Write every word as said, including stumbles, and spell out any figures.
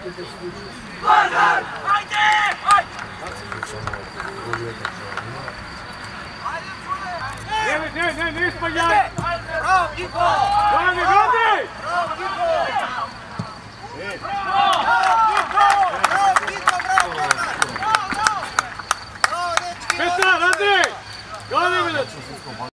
Ne, ne, ne, ne spaljaj! Bravo, Niko! Bravo, Niko! Bravo, Niko! Bravo, Niko, bravo, Petar! Bravo, dečki! Petar, Andrej! Gledaj me!